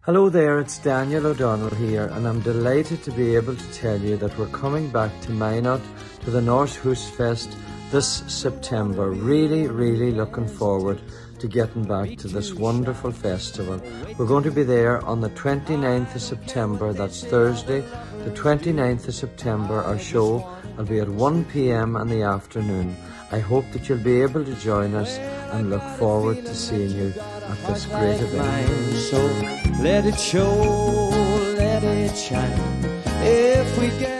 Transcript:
Hello there, it's Daniel O'Donnell here, and I'm delighted to be able to tell you that we're coming back to Minot to the Norsk Høstfest this September. Really looking forward to getting back to this wonderful festival. We're going to be there on the 29th of September, that's Thursday, the 29th of September. Our show will be at 1 p.m. in the afternoon. I hope that you'll be able to join us and look forward to seeing you at this great event. So let it show, let it shine. If we get